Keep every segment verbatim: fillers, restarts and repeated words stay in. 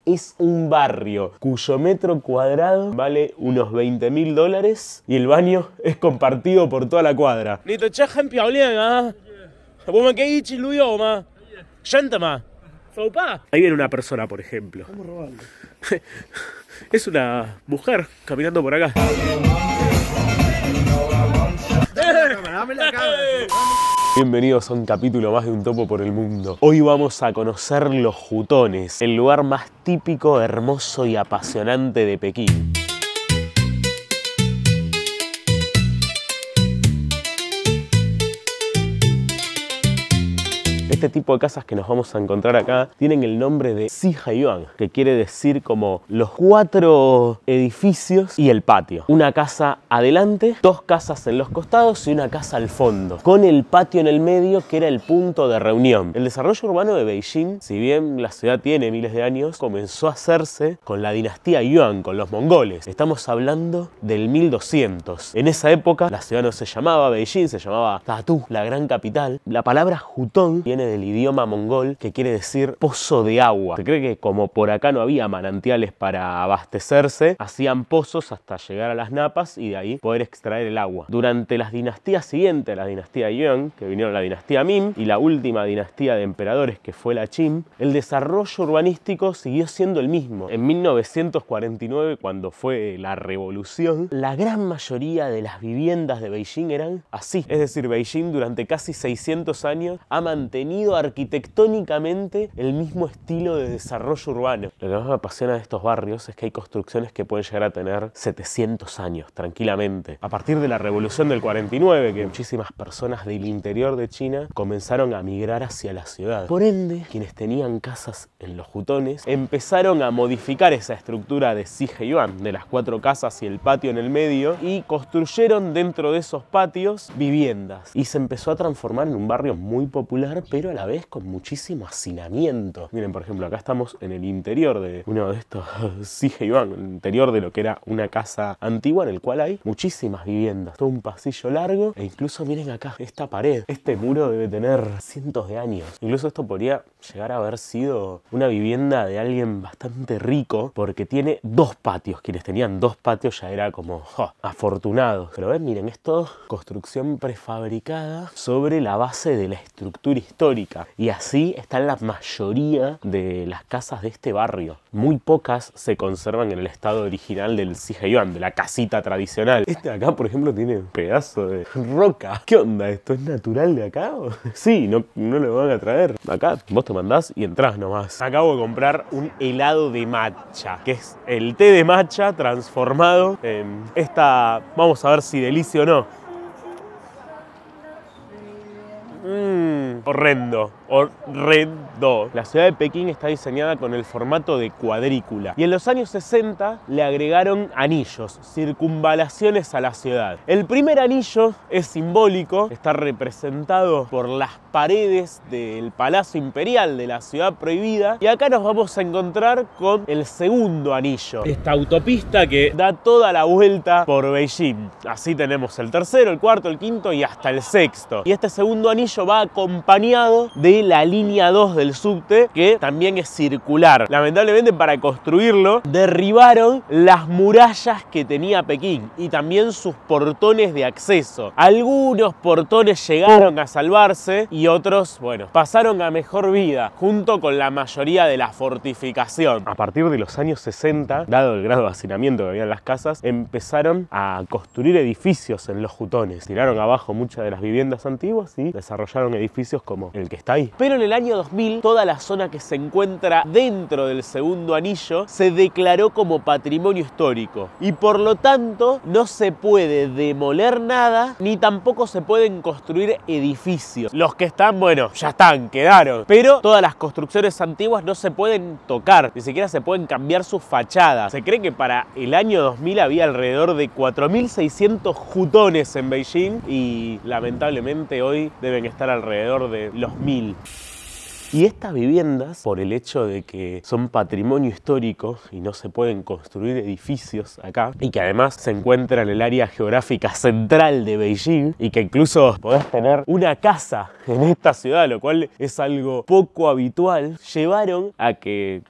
es un barrio cuyo metro cuadrado vale unos veinte mil dólares y el baño es compartido por toda la cuadra. Ahí viene una persona, por ejemplo. Vamos a robarlo. Es una mujer caminando por acá. Dame la cara. Bienvenidos a un capítulo más de Un Topo por el Mundo. Hoy vamos a conocer los Jutones, el lugar más típico, hermoso y apasionante de Pekín. Este tipo de casas que nos vamos a encontrar acá tienen el nombre de Si Haiyuan, que quiere decir como los cuatro edificios y el patio. Una casa adelante, dos casas en los costados y una casa al fondo, con el patio en el medio que era el punto de reunión. El desarrollo urbano de Beijing, si bien la ciudad tiene miles de años, comenzó a hacerse con la dinastía Yuan, con los mongoles. Estamos hablando del mil doscientos. En esa época la ciudad no se llamaba Beijing, se llamaba Tatú, la gran capital. La palabra Jutón viene del idioma mongol que quiere decir pozo de agua. Se cree que como por acá no había manantiales para abastecerse, hacían pozos hasta llegar a las napas y de ahí poder extraer el agua. Durante las dinastías siguientes, la dinastía Yuan, que vinieron la dinastía Ming, y la última dinastía de emperadores que fue la Qin, el desarrollo urbanístico siguió siendo el mismo. En mil novecientos cuarenta y nueve, cuando fue la revolución, la gran mayoría de las viviendas de Beijing eran así. Es decir, Beijing durante casi seiscientos años ha mantenido arquitectónicamente el mismo estilo de desarrollo urbano. Lo que más me apasiona de estos barrios es que hay construcciones que pueden llegar a tener setecientos años tranquilamente. A partir de la revolución del cuarenta y nueve, que muchísimas personas del interior de China comenzaron a migrar hacia la ciudad. Por ende, quienes tenían casas en los Jutones empezaron a modificar esa estructura de Si Haiyuan, de las cuatro casas y el patio en el medio, y construyeron dentro de esos patios viviendas. Y se empezó a transformar en un barrio muy popular, pero a la vez con muchísimo hacinamiento. Miren, por ejemplo, acá estamos en el interior de uno de estos Si Haiyuan, el interior de lo que era una casa antigua en el cual hay muchísimas viviendas. Todo un pasillo largo e incluso miren acá, esta pared, este muro debe tener cientos de años. Incluso esto podría llegar a haber sido una vivienda de alguien bastante rico porque tiene dos patios. Quienes tenían dos patios ya era como oh, afortunados. Pero ven, miren, esto construcción prefabricada sobre la base de la estructura histórica, y así está la mayoría de las casas de este barrio. Muy pocas se conservan en el estado original del Si Haiyuan, de la casita tradicional. Este de acá, por ejemplo, tiene un pedazo de roca. ¿Qué onda? ¿Esto es natural de acá? Sí, no, no lo van a traer. Acá vos te mandás y entrás nomás. Acabo de comprar un helado de matcha, que es el té de matcha transformado en esta, vamos a ver si delicia o no. Mmm, horrendo, horrendo. La ciudad de Pekín está diseñada con el formato de cuadrícula y en los años sesenta le agregaron anillos, circunvalaciones a la ciudad. El primer anillo es simbólico, está representado por las paredes del Palacio Imperial de la Ciudad Prohibida, y acá nos vamos a encontrar con el segundo anillo, esta autopista que da toda la vuelta por Beijing. Así tenemos el tercero, el cuarto, el quinto y hasta el sexto. Y este segundo anillo va acompañado de la línea dos del subte, que también es circular. Lamentablemente, para construirlo derribaron las murallas que tenía Pekín y también sus portones de acceso. Algunos portones llegaron a salvarse y otros, bueno, pasaron a mejor vida junto con la mayoría de la fortificación. A partir de los años sesenta, dado el grado de hacinamiento que había en las casas, empezaron a construir edificios en los Jutones. Tiraron abajo muchas de las viviendas antiguas y desarrollaron edificios como el que está ahí. Pero en el año dos mil, toda la zona que se encuentra dentro del segundo anillo se declaró como patrimonio histórico y por lo tanto no se puede demoler nada ni tampoco se pueden construir edificios. Los que están, bueno, ya están, quedaron, pero todas las construcciones antiguas no se pueden tocar, ni siquiera se pueden cambiar sus fachadas. Se cree que para el año dos mil había alrededor de cuatro mil seiscientos Jutones en Beijing y lamentablemente hoy deben estar alrededor de los mil. Y estas viviendas, por el hecho de que son patrimonio histórico y no se pueden construir edificios acá, y que además se encuentra en el área geográfica central de Beijing, y que incluso podés tener una casa en esta ciudad, lo cual es algo poco habitual, llevaron a que con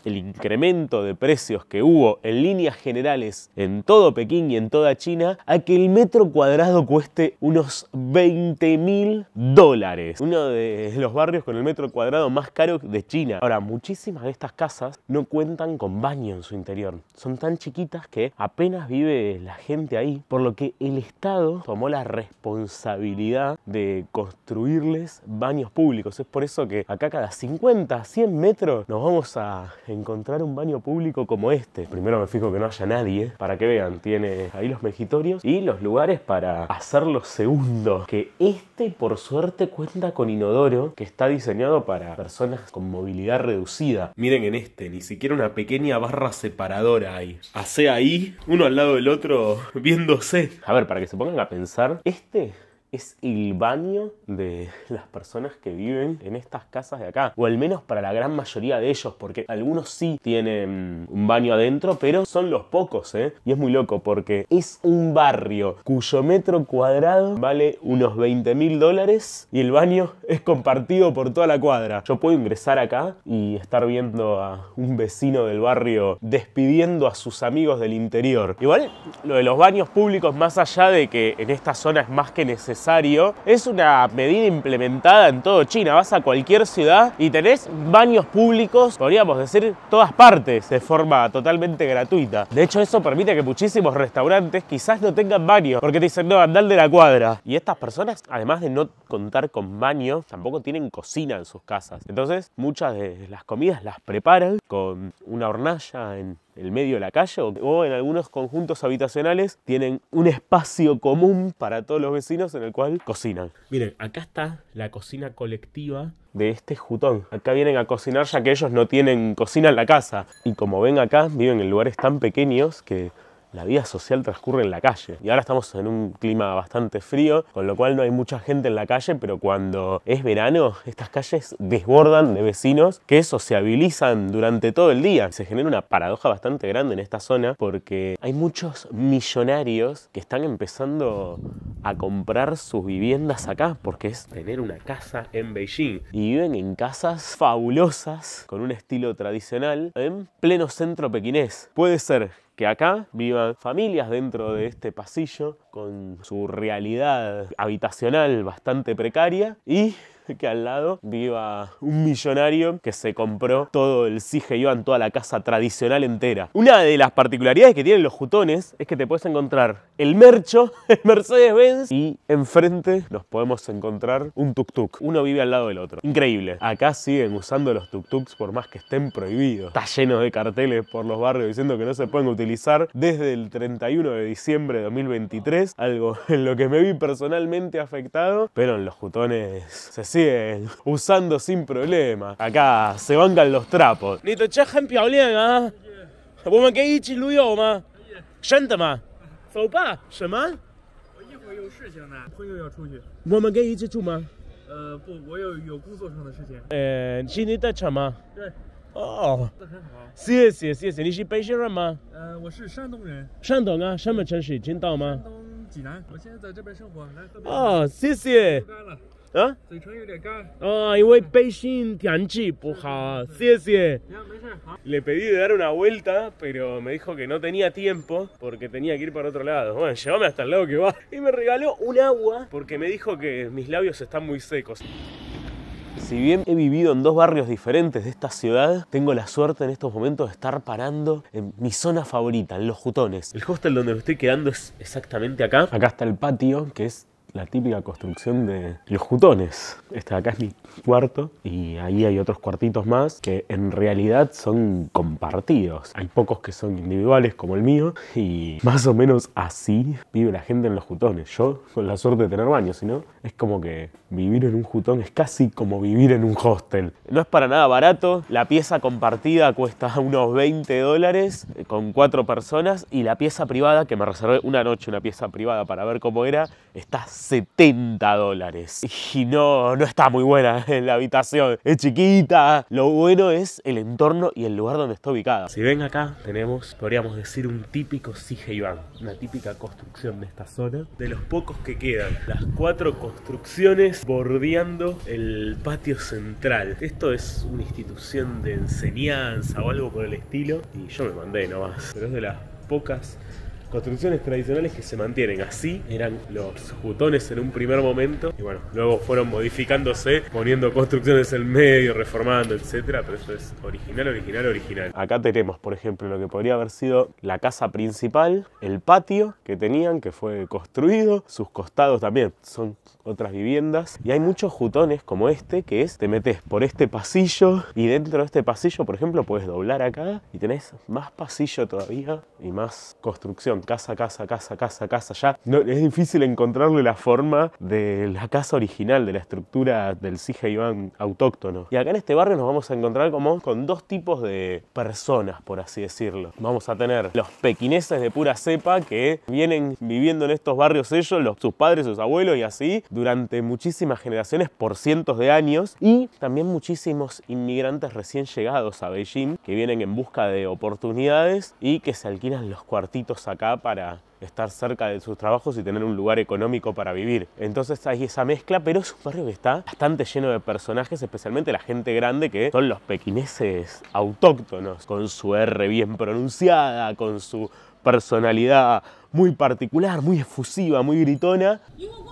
el incremento de precios que hubo en líneas generales en todo Pekín y en toda China a que el metro cuadrado cueste unos veinte mil dólares. Uno de los barrios con el metro cuadrado más caro de China. Ahora, muchísimas de estas casas no cuentan con baño en su interior. Son tan chiquitas que apenas vive la gente ahí, por lo que el Estado tomó la responsabilidad de construirles baños públicos. Es por eso que acá cada cincuenta, cien metros nos vamos a encontrar un baño público como este. Primero me fijo que no haya nadie, para que vean, tiene ahí los mejitorios y los lugares para hacer los segundos. Que este, por suerte, cuenta con inodoro, que está diseñado para personas con movilidad reducida. Miren en este, ni siquiera una pequeña barra separadora hay. Hace ahí, uno al lado del otro, viéndose. A ver, para que se pongan a pensar, este es el baño de las personas que viven en estas casas de acá. O al menos para la gran mayoría de ellos, porque algunos sí tienen un baño adentro, pero son los pocos, ¿eh? Y es muy loco porque es un barrio cuyo metro cuadrado vale unos veinte mil dólares y el baño es compartido por toda la cuadra. Yo puedo ingresar acá y estar viendo a un vecino del barrio despidiendo a sus amigos del interior. Igual, lo de los baños públicos, más allá de que en esta zona es más que necesario, es una medida implementada en todo China. Vas a cualquier ciudad y tenés baños públicos, podríamos decir, todas partes, de forma totalmente gratuita. De hecho, eso permite que muchísimos restaurantes quizás no tengan baño, porque te dicen, no, andá al de la cuadra. Y estas personas, además de no contar con baño, tampoco tienen cocina en sus casas. Entonces, muchas de las comidas las preparan con una hornalla en el medio de la calle, o en algunos conjuntos habitacionales tienen un espacio común para todos los vecinos en el cual cocinan. Miren, acá está la cocina colectiva de este jutón. Acá vienen a cocinar ya que ellos no tienen cocina en la casa. Y como ven acá, viven en lugares tan pequeños que la vida social transcurre en la calle. Y ahora estamos en un clima bastante frío, con lo cual no hay mucha gente en la calle, pero cuando es verano, estas calles desbordan de vecinos que sociabilizan durante todo el día. Se genera una paradoja bastante grande en esta zona, porque hay muchos millonarios que están empezando a comprar sus viviendas acá, porque es tener una casa en Beijing. Y viven en casas fabulosas, con un estilo tradicional, en pleno centro pequinés. Puede ser que acá vivan familias dentro de este pasillo con su realidad habitacional bastante precaria y que al lado viva un millonario que se compró todo el Sijeyuan, toda la casa tradicional entera. Una de las particularidades que tienen los jutones es que te puedes encontrar el mercho, el Mercedes-Benz, y enfrente nos podemos encontrar un tuk-tuk. Uno vive al lado del otro. Increíble. Acá siguen usando los tuk-tuks por más que estén prohibidos. Está lleno de carteles por los barrios diciendo que no se pueden utilizar desde el treinta y uno de diciembre de dos mil veintitrés, algo en lo que me vi personalmente afectado, pero en los jutones se siguen usando sin problema. Acá se bancan los trapos. 你的车很漂亮啊，我们可以一起旅游吗？真的吗？走吧。什么？ 我一会儿有事情呢，朋友要出去。 我们可以一起住吗？ 呃，不，我有有工作上的事情。 呃，是你的车吗？ 对。 哦， 那很好。 谢谢谢谢。你是北京人吗？ 呃，我是山东人。 山东啊，什么城市？青岛吗？ 山东济南。我现在在这边生活，来喝杯。 哦，谢谢。 干了。 啊， 嘴唇有点干。 哦，因为北京天气不好，谢谢。 Ya,没事，好。 Le pedí de dar una vuelta, pero me dijo que no tenía tiempo porque tenía que ir para otro lado. Bueno, llévame hasta el lado que va. Y me regaló un agua porque me dijo que mis labios están muy secos. Si bien he vivido en dos barrios diferentes de esta ciudad, tengo la suerte en estos momentos de estar parando en mi zona favorita, en los jutones. El hostel donde me estoy quedando es exactamente acá. Acá está el patio, que es la típica construcción de los jutones. Este de acá es mi cuarto y ahí hay otros cuartitos más que en realidad son compartidos. Hay pocos que son individuales como el mío y más o menos así vive la gente en los jutones. Yo con la suerte de tener baño, si no, es como que vivir en un jutón es casi como vivir en un hostel. No es para nada barato. La pieza compartida cuesta unos veinte dólares con cuatro personas y la pieza privada, que me reservé una noche una pieza privada para ver cómo era, está setenta dólares. Y no, no está muy buena en la habitación. Es chiquita. Lo bueno es el entorno y el lugar donde está ubicada. Si ven acá, tenemos, podríamos decir, un típico Sijeyuan. Una típica construcción de esta zona. De los pocos que quedan. Las cuatro construcciones bordeando el patio central. Esto es una institución de enseñanza o algo por el estilo. Y yo me mandé nomás. Pero es de las pocas construcciones tradicionales que se mantienen. Así eran los jutones en un primer momento y bueno, luego fueron modificándose, poniendo construcciones en medio, reformando, etcétera. Pero eso es original, original, original. Acá tenemos, por ejemplo, lo que podría haber sido la casa principal, el patio que tenían, que fue construido, sus costados también son otras viviendas, y hay muchos jutones como este, que es, te metes por este pasillo y dentro de este pasillo, por ejemplo, puedes doblar acá y tenés más pasillo todavía y más construcción, casa, casa, casa, casa, casa. Ya no, es difícil encontrarle la forma de la casa original, de la estructura del Sijeyuan autóctono. Y acá en este barrio nos vamos a encontrar como con dos tipos de personas, por así decirlo. Vamos a tener los pequineses de pura cepa que vienen viviendo en estos barrios ellos, los, sus padres, sus abuelos y así, durante muchísimas generaciones por cientos de años, y también muchísimos inmigrantes recién llegados a Beijing que vienen en busca de oportunidades y que se alquilan los cuartitos acá para estar cerca de sus trabajos y tener un lugar económico para vivir. Entonces hay esa mezcla, pero es un barrio que está bastante lleno de personajes, especialmente la gente grande, que son los pequineses autóctonos, con su R bien pronunciada, con su personalidad muy particular, muy efusiva, muy gritona.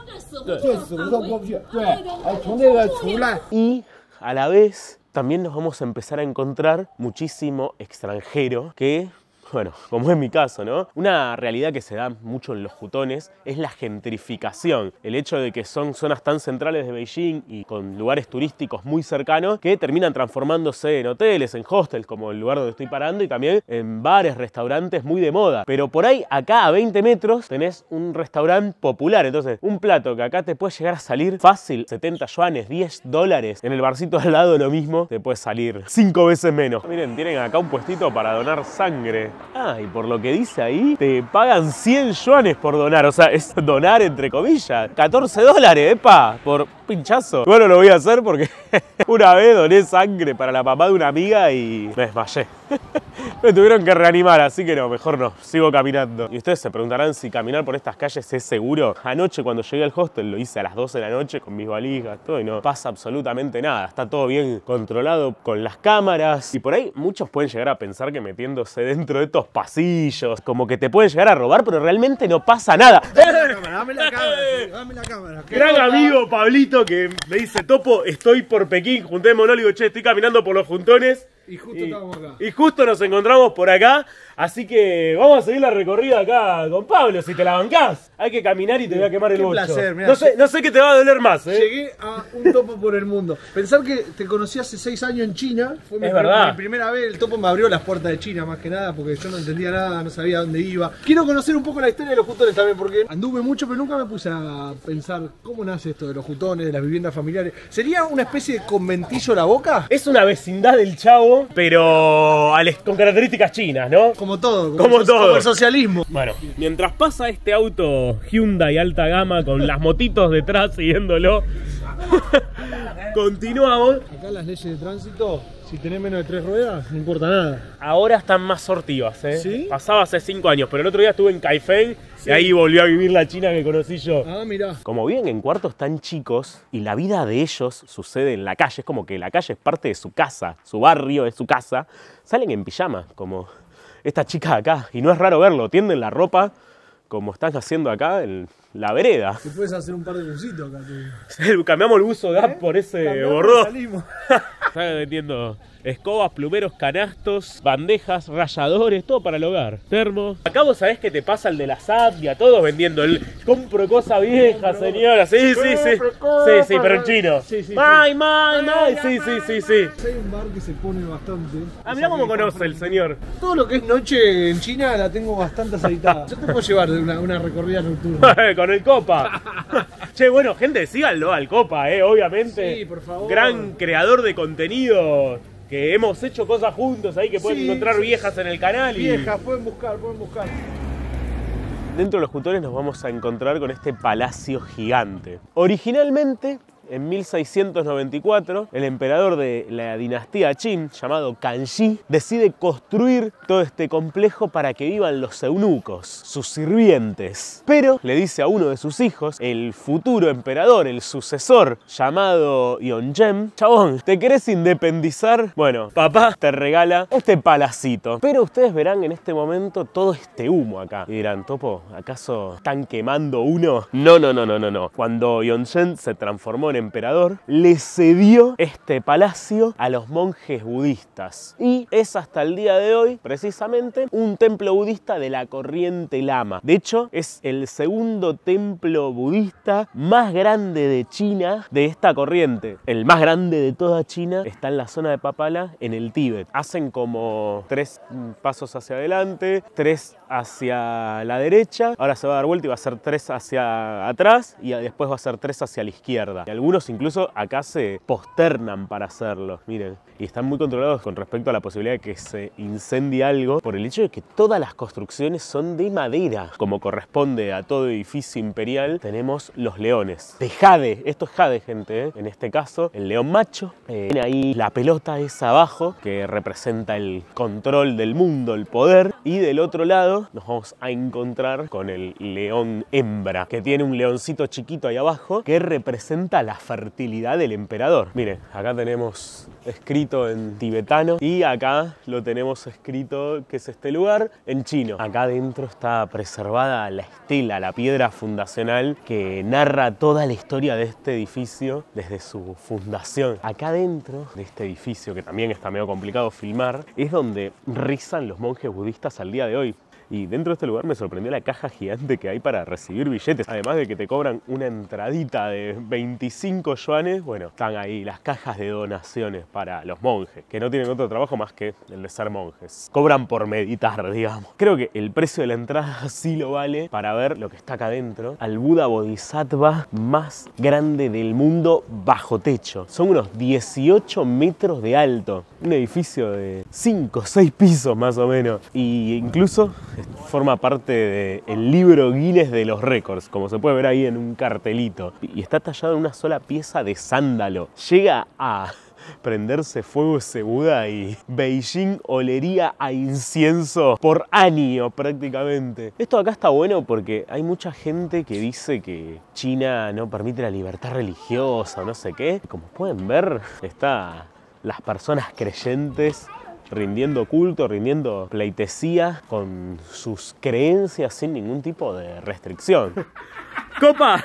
Y a la vez también nos vamos a empezar a encontrar muchísimo extranjero que, bueno, como es mi caso, ¿no? Una realidad que se da mucho en los jutones es la gentrificación. El hecho de que son zonas tan centrales de Beijing y con lugares turísticos muy cercanos que terminan transformándose en hoteles, en hostels, como el lugar donde estoy parando, y también en bares, restaurantes muy de moda. Pero por ahí, acá a veinte metros, tenés un restaurante popular. Entonces, un plato que acá te puede llegar a salir fácil, setenta yuanes, diez dólares. En el barcito al lado lo mismo, te puede salir cinco veces menos. Miren, tienen acá un puestito para donar sangre. Ah, y por lo que dice ahí, te pagan cien yuanes por donar. O sea, es donar entre comillas. catorce dólares, epa, por pinchazo. Bueno, lo voy a hacer porque una vez doné sangre para la mamá de una amiga y me desmayé. Me tuvieron que reanimar, así que no, mejor no, sigo caminando. Y ustedes se preguntarán si caminar por estas calles es seguro. Anoche cuando llegué al hostel lo hice a las doce de la noche con mis valijas, todo, y no pasa absolutamente nada. Está todo bien controlado con las cámaras. Y por ahí muchos pueden llegar a pensar que metiéndose dentro de estos pasillos, como que te pueden llegar a robar, pero realmente no pasa nada. Dame la cámara, dame la cámara. Gran amigo Pablito que me dice: Topo, estoy por Pekín, juntémonos, le digo, che, estoy caminando por los juntones. Y justo y, estamos acá. Y justo nos encontramos por acá, así que vamos a seguir la recorrida acá con Pablo, si te la bancás. Hay que caminar y te voy a quemar el Qué bocho. placer, mirá, no, sé, no sé qué te va a doler más, ¿eh? Llegué a un topo por el mundo. Pensar que te conocí hace seis años en China. Fue mi, Es verdad. mi primera vez. El topo me abrió las puertas de China más que nada porque yo no entendía nada, no sabía dónde iba. Quiero conocer un poco la historia de los jutones también porque anduve mucho, pero nunca me puse a pensar cómo nace esto de los jutones, de las viviendas familiares. ¿Sería una especie de conventillo La Boca? Es una vecindad del Chavo, pero con características chinas, ¿no? Como todo, como, Como el, todo. como el socialismo. Bueno, mientras pasa este auto Hyundai alta gama con las motitos detrás siguiéndolo, continuamos. Acá las leyes de tránsito, si tenés menos de tres ruedas, no importa nada. Ahora están más sortivas, ¿eh? ¿Sí? Pasaba hace cinco años, pero el otro día estuve en Kaifeng, Sí. y ahí volvió a vivir la China que conocí yo. Ah, mirá. Como viven en cuartos tan chicos y la vida de ellos sucede en la calle, es como que la calle es parte de su casa, su barrio es su casa, salen en pijama, como esta chica acá, y no es raro verlo, tienden la ropa como están haciendo acá en la vereda. Te puedes hacer un par de bucitos acá. Tú. Cambiamos el buzo de app por ese Cambiamos y bordó. salimos. Están vendiendo escobas, plumeros, canastos, bandejas, ralladores, todo para el hogar. Termos. Acá vos sabés que te pasa el de la Zapia, todos vendiendo el compro cosa vieja, señora. Sí, sí, sí. Sí, sí, pero en chino. Sí, sí, Mai, mai, mai. Sí, sí, sí, sí. Hay un bar que se pone bastante. Ah, mirá cómo conoce el señor. Todo lo que es noche en China la tengo bastante aceitada. Yo te puedo llevar de una, una recorrida nocturna. Con el Copa. Che, bueno, gente, síganlo al Copa, eh, obviamente. Sí, por favor. Gran creador de contenido. Que hemos hecho cosas juntos ahí, que pueden Sí, encontrar sí. viejas en el canal. Y... Viejas, pueden buscar, pueden buscar. Dentro de los jutones nos vamos a encontrar con este palacio gigante. Originalmente, en mil seiscientos noventa y cuatro, el emperador de la dinastía Qin, llamado Kangxi, decide construir todo este complejo para que vivan los eunucos, sus sirvientes. Pero le dice a uno de sus hijos, el futuro emperador, el sucesor, llamado Yeonjem: chabón, ¿te querés independizar? Bueno, papá te regala este palacito. Pero ustedes verán en este momento todo este humo acá. Y dirán, Topo, ¿acaso están quemando uno? No, no, no, no, no, no. Cuando Yeonjem se transformó en emperador, le cedió este palacio a los monjes budistas y es hasta el día de hoy precisamente un templo budista de la corriente Lama. De hecho, es el segundo templo budista más grande de China de esta corriente. El más grande de toda China está en la zona de Papala, en el Tíbet. Hacen como tres pasos hacia adelante, tres hacia la derecha, ahora se va a dar vuelta y va a ser tres hacia atrás y después va a ser tres hacia la izquierda. Y algunos incluso acá se posternan para hacerlo, miren. Y están muy controlados con respecto a la posibilidad de que se incendie algo por el hecho de que todas las construcciones son de madera. Como corresponde a todo edificio imperial, tenemos los leones de jade. Esto es jade, gente, ¿eh? En este caso, el león macho. Eh, tiene ahí la pelota esa abajo, que representa el control del mundo, el poder. Y del otro lado nos vamos a encontrar con el león hembra, que tiene un leoncito chiquito ahí abajo, que representa la fertilidad del emperador. Miren, acá tenemos escrito en tibetano y acá lo tenemos escrito, que es este lugar, en chino. Acá adentro está preservada la estela, la piedra fundacional que narra toda la historia de este edificio desde su fundación. Acá dentro de este edificio, que también está medio complicado filmar, es donde rizan los monjes budistas al día de hoy. Y dentro de este lugar me sorprendió la caja gigante que hay para recibir billetes. Además de que te cobran una entradita de veinticinco yuanes, bueno, están ahí las cajas de donaciones para los monjes, que no tienen otro trabajo más que el de ser monjes. Cobran por meditar, digamos. Creo que el precio de la entrada sí lo vale para ver lo que está acá adentro. Al Buda Bodhisattva más grande del mundo bajo techo. Son unos dieciocho metros de alto. Un edificio de cinco o seis pisos más o menos. Y incluso forma parte del libro Guinness de los récords, como se puede ver ahí en un cartelito. Y está tallado en una sola pieza de sándalo. Llega a prenderse fuego ese Buda y Beijing olería a incienso por año prácticamente. Esto acá está bueno porque hay mucha gente que dice que China no permite la libertad religiosa o no sé qué. Como pueden ver, está las personas creyentes rindiendo culto, rindiendo pleitesía con sus creencias sin ningún tipo de restricción. ¡Copa!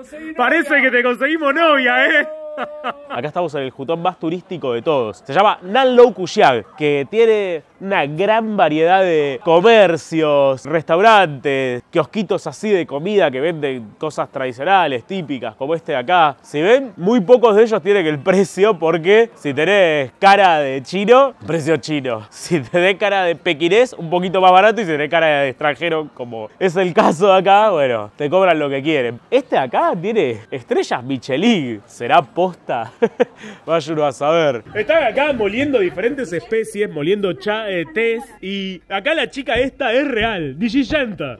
Parece que te conseguimos novia, ¿eh? Acá estamos en el jutón más turístico de todos. Se llama Nan Lo Kuxiag, que tiene una gran variedad de comercios, restaurantes, kiosquitos así de comida que venden cosas tradicionales, típicas, como este de acá. Si ven, muy pocos de ellos tienen el precio porque si tenés cara de chino, precio chino. Si tenés cara de pequinés, un poquito más barato, y si tenés cara de extranjero, como es el caso de acá, bueno, te cobran lo que quieren. Este de acá tiene estrellas Michelin. ¿Será posta? Vaya uno a saber. Están acá moliendo diferentes especies, moliendo cha eh, tés, y acá la chica esta es real, Digillanta.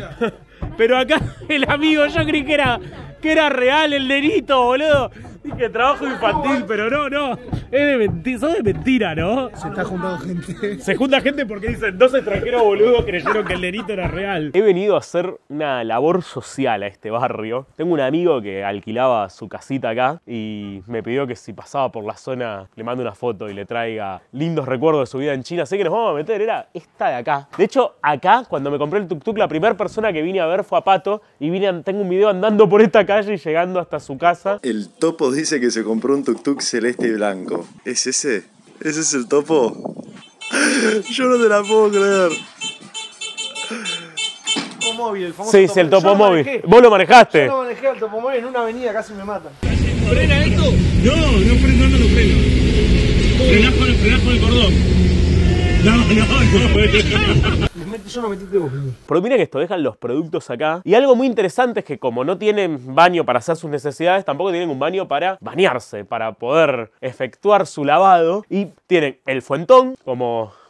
Pero acá el amigo, yo creí que era, que era real el nenito, boludo. Dije trabajo infantil, pero no, no. Es de mentira, sos de mentira, ¿no? Se está juntando gente. Se junta gente porque dicen dos extranjeros boludos creyeron que el nenito era real. He venido a hacer una labor social a este barrio. Tengo un amigo que alquilaba su casita acá y me pidió que si pasaba por la zona le mande una foto y le traiga lindos recuerdos de su vida en China. Así que nos vamos a meter, era esta de acá. De hecho, acá, cuando me compré el tuk-tuk, la primera persona que vine a ver fue a Pato. Y vine a, tengo un video andando por esta calle y llegando hasta su casa. El Topo dice que se compró un tuk-tuk celeste y blanco. ¿Es ese? ¿Ese es el Topo? Yo no te la puedo creer. Topo móvil, el famoso Sí, topo. sí, el Topo Yo lo móvil. manejé. ¿Vos lo manejaste? Yo lo manejé al Topo móvil en una avenida, casi me matan. ¿Frena esto? No, no freno, no lo freno. Frenás con, frenás con el cordón. No, no, no. Yo no metí dedos. Pero miren esto, dejan los productos acá. Y algo muy interesante es que como no tienen baño para hacer sus necesidades, tampoco tienen un baño para bañarse, para poder efectuar su lavado. Y tienen el fuentón, como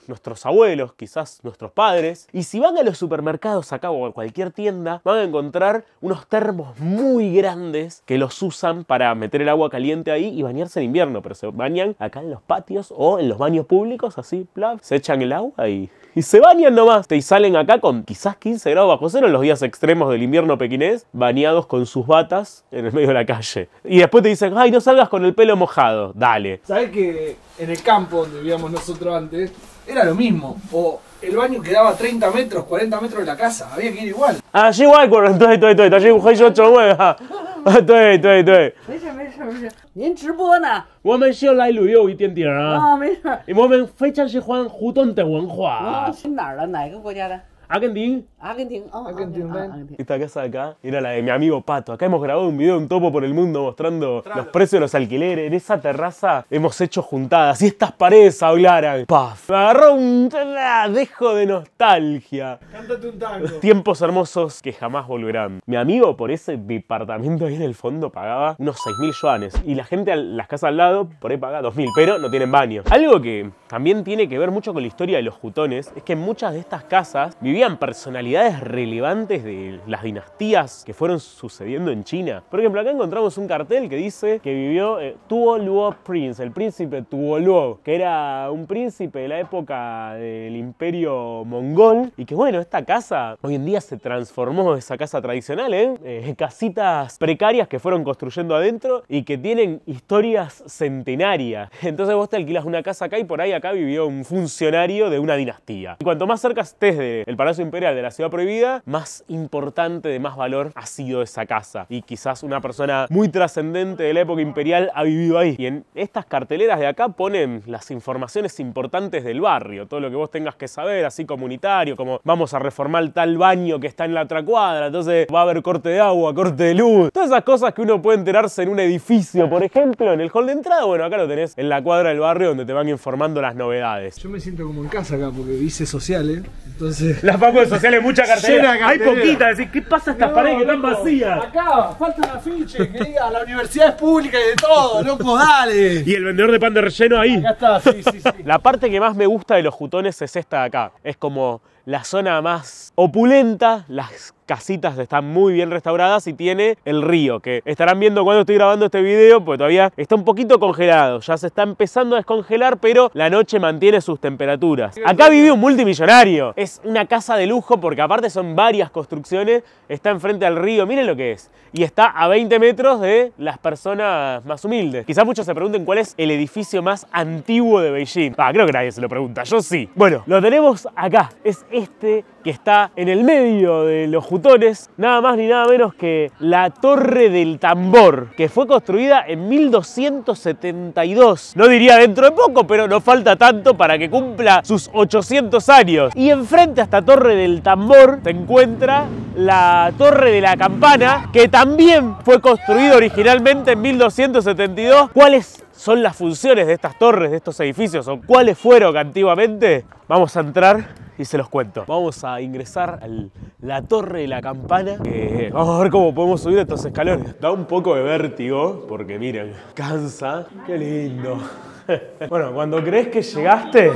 nuestros abuelos, quizás nuestros padres. Y si van a los supermercados acá o a cualquier tienda, van a encontrar unos termos muy grandes que los usan para meter el agua caliente ahí y bañarse en invierno, pero se bañan acá en los patios o en los baños públicos, así, plaf, se echan el agua y... Y se bañan nomás. Y salen acá con quizás quince grados bajo cero en los días extremos del invierno pequinés, bañados con sus batas en el medio de la calle. Y después te dicen, ay, no salgas con el pelo mojado. Dale. ¿Sabés que en el campo donde vivíamos nosotros antes, era lo mismo? O el baño quedaba treinta metros, cuarenta metros de la casa. Había que ir igual. 啊，是外国人，对对对，他是会说中文哈。啊，对对对。 没事没事没事，您直播呢？ 我们是来旅游一点点啊。 啊，没事。 我们非常喜欢互动的文化。 啊，去哪儿了？哪个国家的？ Argentina. Argentina. Oh, Argentina. Argentina. Esta casa de acá era la de mi amigo Pato. Acá hemos grabado un video, un topo por el mundo, mostrando los precios de los alquileres. En esa terraza hemos hecho juntadas. Y estas paredes hablaran. ¡Paf! Me agarró un dejo de nostalgia. Cántate un tango. Tiempos hermosos que jamás volverán. Mi amigo por ese departamento ahí en el fondo pagaba unos seis mil yuanes. Y la gente, las casas al lado, por ahí paga dos mil. Pero no tienen baño. Algo que también tiene que ver mucho con la historia de los jutones es que en muchas de estas casas vivían personalidades relevantes de las dinastías que fueron sucediendo en China. Por ejemplo, acá encontramos un cartel que dice que vivió eh, Tuo Luo Prince, el príncipe Tuo Luo, que era un príncipe de la época del imperio mongol. Y que bueno, esta casa hoy en día se transformó en esa casa tradicional, ¿eh? Eh, casitas precarias que fueron construyendo adentro y que tienen historias centenarias. Entonces vos te alquilas una casa acá y por ahí acá vivió un funcionario de una dinastía. Y cuanto más cerca estés del Palacio Imperial de la Ciudad Prohibida, más importante, de más valor ha sido esa casa. Y quizás una persona muy trascendente de la época imperial ha vivido ahí. Y en estas carteleras de acá ponen las informaciones importantes del barrio, todo lo que vos tengas que saber, así comunitario, como vamos a reformar tal baño que está en la otra cuadra, entonces va a haber corte de agua, corte de luz, todas esas cosas que uno puede enterarse en un edificio, por ejemplo, en el hall de entrada. Bueno, acá lo tenés en la cuadra del barrio donde te van informando las novedades. Yo me siento como en casa acá porque hice sociales, entonces... Las facultades sociales, mucha cartelera. Llena Hay cartelera. poquitas, decís, ¿qué pasa estas No, paredes que están loco, vacías? Acá, falta un afiche que diga la universidad es pública y de todo, loco, dale. Y el vendedor de pan de relleno ahí. Acá está, sí, sí, sí. La parte que más me gusta de los jutones es esta de acá. Es como la zona más opulenta, las casitas están muy bien restauradas y tiene el río, que estarán viendo cuando estoy grabando este video, porque todavía está un poquito congelado, ya se está empezando a descongelar, pero la noche mantiene sus temperaturas. Acá vive un multimillonario, es una casa de lujo porque aparte son varias construcciones, está enfrente al río, miren lo que es, y está a veinte metros de las personas más humildes. Quizás muchos se pregunten cuál es el edificio más antiguo de Beijing. Ah, creo que nadie se lo pregunta, yo sí. Bueno, lo tenemos acá, es este que está en el medio de los jutones, nada más ni nada menos que la Torre del Tambor, que fue construida en mil doscientos setenta y dos. No diría dentro de poco, pero no falta tanto para que cumpla sus ochocientos años. Y enfrente a esta Torre del Tambor se encuentra la Torre de la Campana, que también fue construida originalmente en mil doscientos setenta y dos. ¿Cuáles son las funciones de estas torres, de estos edificios, o cuáles fueron antiguamente? Vamos a entrar y se los cuento. Vamos a ingresar a la Torre de la Campana. Eh, vamos a ver cómo podemos subir estos escalones. Da un poco de vértigo, porque miren, cansa. Qué lindo. Bueno, cuando crees que llegaste,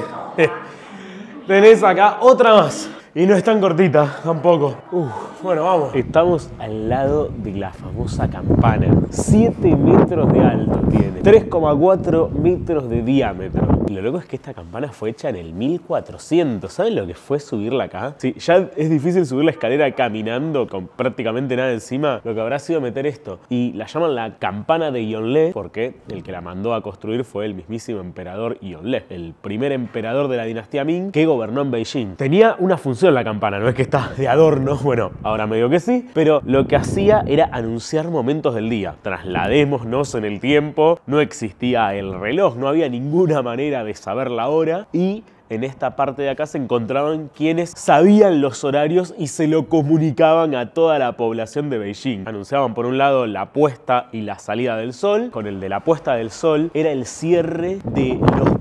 tenés acá otra más. Y no es tan cortita, tampoco. Uf, bueno, vamos. Estamos al lado de la famosa campana. siete metros de alto tiene. tres coma cuatro metros de diámetro. Y lo loco es que esta campana fue hecha en el mil cuatrocientos. ¿Saben lo que fue subirla acá? Sí, ya es difícil subir la escalera caminando con prácticamente nada encima. Lo que habrá sido meter esto. Y la llaman la campana de Yongle porque el que la mandó a construir fue el mismísimo emperador Yongle, el primer emperador de la dinastía Ming que gobernó en Beijing. Tenía una función la campana, no es que está de adorno, bueno, ahora medio que sí, pero lo que hacía era anunciar momentos del día. Trasladémonos en el tiempo, no existía el reloj, no había ninguna manera de saber la hora y en esta parte de acá se encontraban quienes sabían los horarios y se lo comunicaban a toda la población de Beijing. Anunciaban por un lado la puesta y la salida del sol. Con el de la puesta del sol era el cierre de los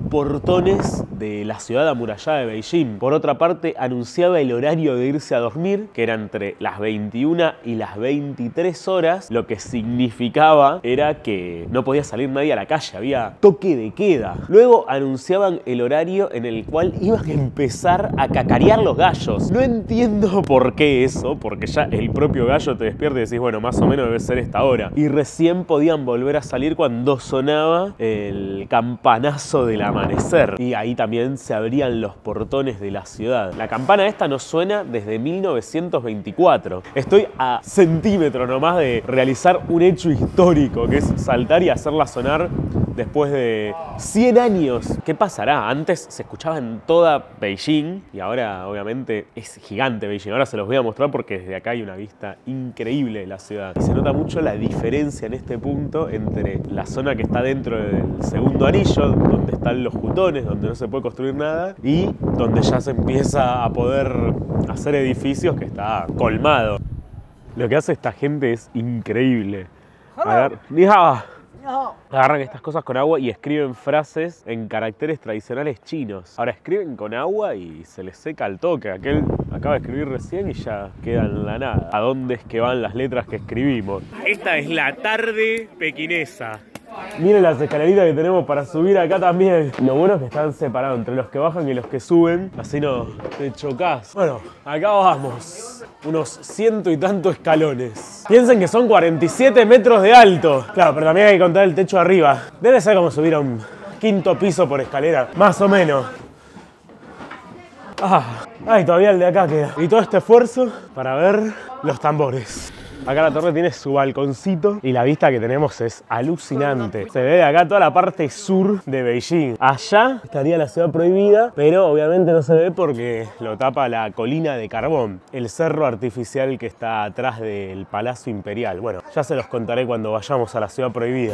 portones de la ciudad amurallada de Beijing. Por otra parte, anunciaba el horario de irse a dormir, que era entre las veintiuna y las veintitrés horas, lo que significaba era que no podía salir nadie a la calle, había toque de queda. Luego anunciaban el horario en el cual iban a empezar a cacarear los gallos. No entiendo por qué eso, porque ya el propio gallo te despierta y decís, bueno, más o menos debe ser esta hora. Y recién podían volver a salir cuando sonaba el campanazo del amanecer. Y ahí también se abrían los portones de la ciudad. La campana esta no suena desde mil novecientos veinticuatro. Estoy a centímetro nomás de realizar un hecho histórico, que es saltar y hacerla sonar después de cien años. ¿Qué pasará? Antes se escuchaba en toda Beijing y ahora obviamente es gigante Beijing. Ahora se los voy a mostrar porque desde acá hay una vista increíble de la ciudad. Y se nota mucho la diferencia en este punto entre la zona que está dentro del segundo anillo, donde están los jutones, donde no se puede construir nada, y donde ya se empieza a poder hacer edificios, que está colmado. Lo que hace esta gente es increíble. Agar... Ni hao. Agarran estas cosas con agua y escriben frases en caracteres tradicionales chinos. Ahora escriben con agua y se les seca al toque. Aquel acaba de escribir recién y ya queda en la nada. ¿A dónde es que van las letras que escribimos? Esta es la tarde pequinesa. Miren las escaleritas que tenemos para subir acá también. Lo bueno es que están separados entre los que bajan y los que suben. Así no te chocás. Bueno, acá vamos. Unos ciento y tantos escalones. Piensen que son cuarenta y siete metros de alto. Claro, pero también hay que contar el techo arriba. Debe ser como subir a un quinto piso por escalera. Más o menos. Ah, ay, todavía el de acá queda. Y todo este esfuerzo para ver los tambores. Acá la torre tiene su balconcito y la vista que tenemos es alucinante. Se ve de acá toda la parte sur de Beijing. Allá estaría la ciudad prohibida, pero obviamente no se ve porque lo tapa la colina de carbón, el cerro artificial que está atrás del Palacio Imperial. Bueno, ya se los contaré cuando vayamos a la ciudad prohibida.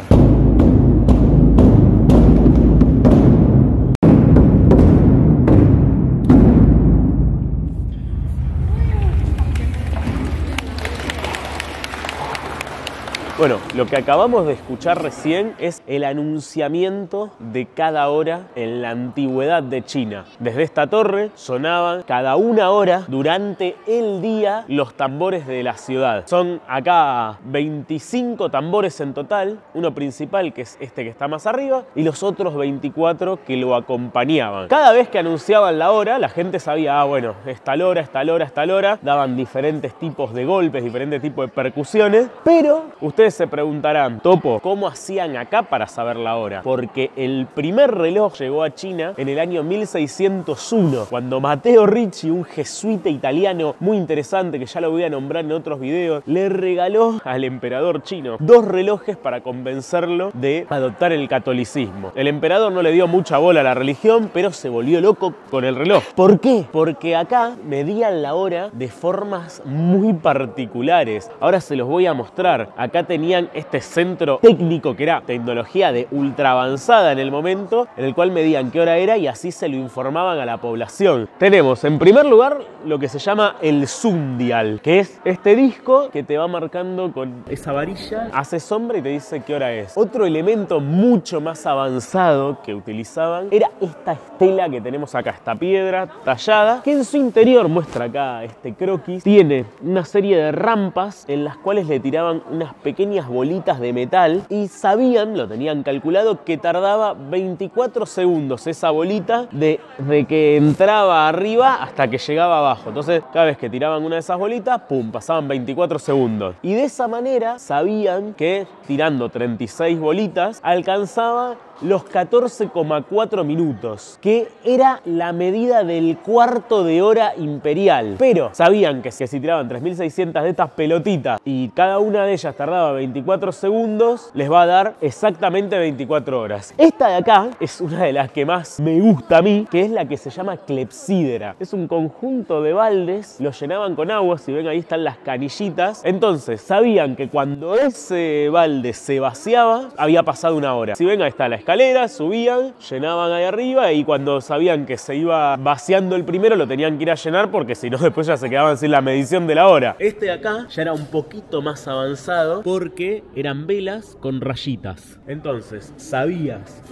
Bueno, lo que acabamos de escuchar recién es el anunciamiento de cada hora en la antigüedad de China. Desde esta torre sonaban cada una hora durante el día los tambores de la ciudad. Son acá veinticinco tambores en total, uno principal que es este que está más arriba y los otros veinticuatro que lo acompañaban. Cada vez que anunciaban la hora, la gente sabía, ah bueno, es tal hora, es tal hora, es tal hora. Daban diferentes tipos de golpes, diferentes tipos de percusiones, pero ustedes se preguntarán, Topo, ¿cómo hacían acá para saber la hora? Porque el primer reloj llegó a China en el año mil seiscientos uno, cuando Matteo Ricci, un jesuita italiano muy interesante que ya lo voy a nombrar en otros videos, le regaló al emperador chino dos relojes para convencerlo de adoptar el catolicismo. El emperador no le dio mucha bola a la religión, pero se volvió loco con el reloj. ¿Por qué? Porque acá medían la hora de formas muy particulares. Ahora se los voy a mostrar. Acá tenían este centro técnico que era tecnología de ultra avanzada en el momento, en el cual medían qué hora era y así se lo informaban a la población. Tenemos en primer lugar lo que se llama el sundial, que es este disco que te va marcando con esa varilla, hace sombra y te dice qué hora es. Otro elemento mucho más avanzado que utilizaban era esta estela que tenemos acá, esta piedra tallada, que en su interior muestra acá este croquis. Tiene una serie de rampas en las cuales le tiraban unas pequeñas bolitas de metal y sabían, lo tenían calculado, que tardaba veinticuatro segundos esa bolita de, de que entraba arriba hasta que llegaba abajo. Entonces cada vez que tiraban una de esas bolitas, pum, pasaban veinticuatro segundos. Y de esa manera sabían que tirando treinta y seis bolitas alcanzaba los catorce coma cuatro minutos, que era la medida del cuarto de hora imperial. Pero sabían que si tiraban tres mil seiscientas de estas pelotitas y cada una de ellas tardaba veinticuatro segundos, les va a dar exactamente veinticuatro horas. Esta de acá es una de las que más me gusta a mí, que es la que se llama clepsidra. Es un conjunto de baldes, los llenaban con agua, si ven ahí están las canillitas. Entonces sabían que cuando ese balde se vaciaba, había pasado una hora. Si ven ahí está la escalera, subían, llenaban ahí arriba y cuando sabían que se iba vaciando el primero lo tenían que ir a llenar porque si no después ya se quedaban sin la medición de la hora. Este de acá ya era un poquito más avanzado porque eran velas con rayitas. Entonces sabías que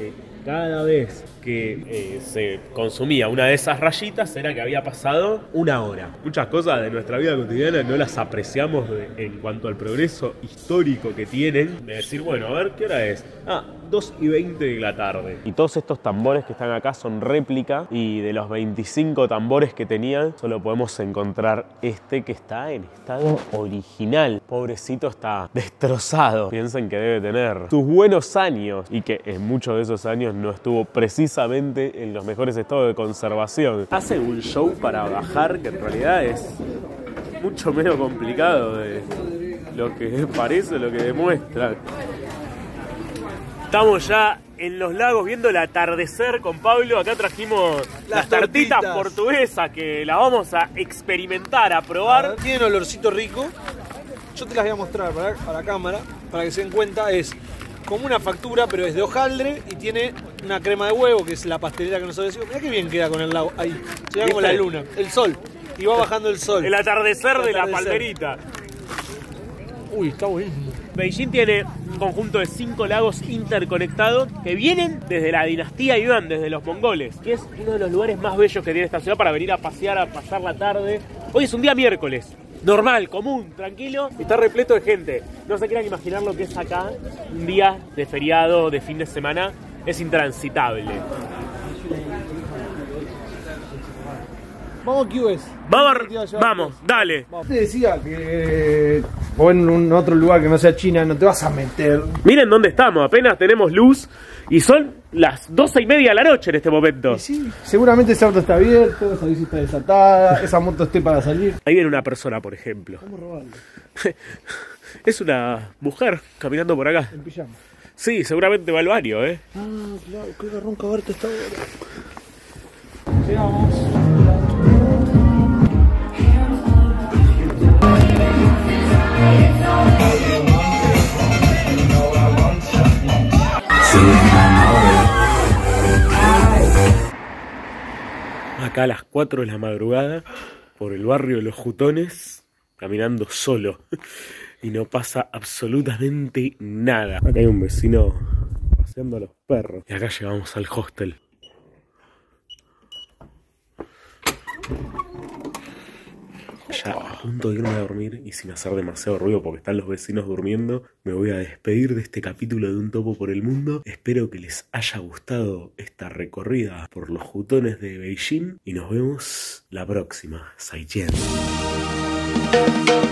cada vez que eh, se consumía una de esas rayitas era que había pasado una hora. Muchas cosas de nuestra vida cotidiana no las apreciamos de, en cuanto al progreso histórico que tienen. De decir, bueno, a ver, ¿qué hora es? Ah, dos y veinte de la tarde. Y todos estos tambores que están acá son réplica, y de los veinticinco tambores que tenían, solo podemos encontrar este que está en estado original. Pobrecito, está destrozado. Piensen que debe tener sus buenos años y que en muchos de esos años no estuvo precisamente en los mejores estados de conservación. Hace un show para bajar que en realidad es mucho menos complicado de lo que parece, lo que demuestra. Estamos ya en los lagos viendo el atardecer con Pablo. Acá trajimos las, las tartitas, tartitas portuguesas que las vamos a experimentar, a probar. Tienen olorcito rico. Yo te las voy a mostrar para, para la cámara, para que se den cuenta. Es como una factura, pero es de hojaldre y tiene una crema de huevo, que es la pastelera que nosotros decimos. Mirá qué bien queda con el lago ahí. Se ve como la luna, el sol. Y va bajando el sol. El atardecer, el de atardecer. La palmerita. Uy, está buenísimo. Beijing tiene un conjunto de cinco lagos interconectados que vienen desde la dinastía Yuan, desde los mongoles, que es uno de los lugares más bellos que tiene esta ciudad para venir a pasear, a pasar la tarde. Hoy es un día miércoles, normal, común, tranquilo, está repleto de gente. No se quieran imaginar lo que es acá, un día de feriado, de fin de semana, es intransitable. Vamos, Q S. Vamos, vamos, dale. Te decía que o en un otro lugar que no sea China no te vas a meter. Miren dónde estamos, apenas tenemos luz y son las doce y media de la noche en este momento. Y sí, seguramente ese auto está abierto, esa bici está desatada, esa moto esté para salir. Ahí viene una persona, por ejemplo. Vamos a robarlo. Es una mujer caminando por acá. En pijama. Sí, seguramente va al baño, ¿eh? Ah, claro, qué garrón cagarte esta hora. Llegamos. Acá a las cuatro de la madrugada, por el barrio de Los Jutones, caminando solo. Y no pasa absolutamente nada. Acá hay un vecino paseando a los perros. Y acá llegamos al hostel. Ya a punto de irme a dormir y sin hacer demasiado ruido porque están los vecinos durmiendo, me voy a despedir de este capítulo de Un Topo por el Mundo. Espero que les haya gustado esta recorrida por los jutones de Beijing y nos vemos la próxima. Zaijian.